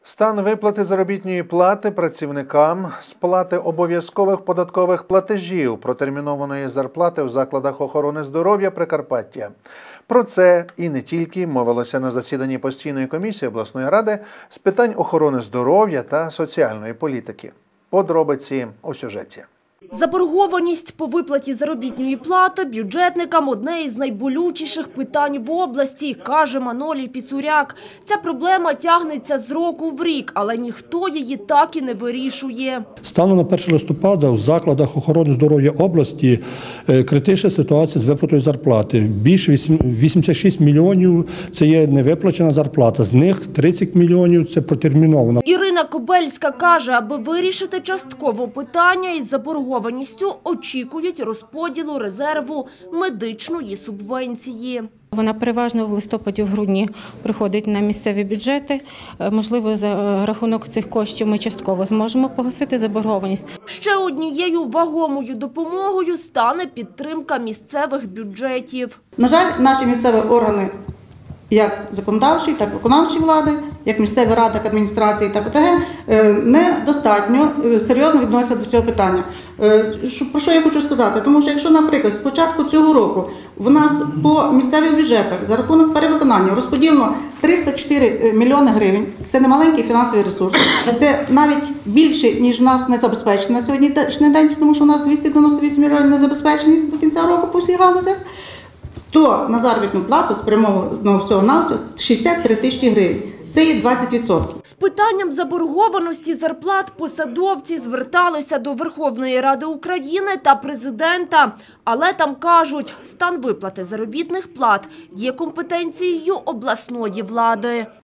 Стан виплати заробітної плати працівникам, сплати обов'язкових податкових платежів, протермінованої зарплати у закладах охорони здоров'я Прикарпаття. Про це і не тільки мовилося на засіданні постійної комісії обласної ради з питань охорони здоров'я та соціальної політики. Подробиці у сюжеті. Заборгованість по виплаті заробітної плати бюджетникам – одне із найболючіших питань в області, каже Манолій Піцуряк. Ця проблема тягнеться з року в рік, але ніхто її так і не вирішує. Станом на 1 листопада в закладах охорони здоров'я області критична ситуація з виплатою зарплати. Більше 86 мільйонів – це є невиплачена зарплата, з них 30 мільйонів – це протермінована. Ірина Кобельська каже, аби вирішити частково питання із заборгованістю, очікують розподілу резерву медичної субвенції. Вона переважно в листопаді, в грудні приходить на місцеві бюджети. Можливо, за рахунок цих коштів ми частково зможемо погасити заборгованість. Ще однією вагомою допомогою стане підтримка місцевих бюджетів. На жаль, наші місцеві органи, як законодавчої, так і виконавчої влади, як місцеві ради, так адміністрації, так ОТГ, недостатньо серйозно відносяться до цього питання. Про що я хочу сказати? Тому що якщо, наприклад, з початку цього року в нас по місцевих бюджетах за рахунок перевиконання розподілено 304 мільйони гривень, це не маленький фінансовий ресурс, це навіть більше, ніж в нас не забезпечено на сьогоднішній день, тому що у нас 298 мільйонів незабезпеченість до кінця року по всіх галузях, то на заробітну плату спрямовано всього-навсього 63 тисячі гривень. Це є 20%. З питанням заборгованості зарплат посадовці зверталися до Верховної Ради України та президента. Але там кажуть, стан виплати заробітних плат є компетенцією обласної влади.